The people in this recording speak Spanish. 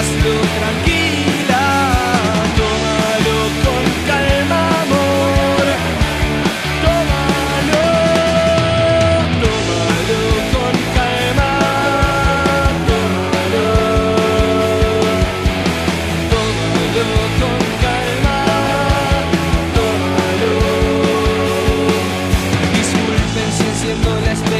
hazlo tranquila, tómalo con calma, amor. Tómalo, tómalo con calma, tómalo, tómalo con calma, tómalo. Disculpen si enciendo la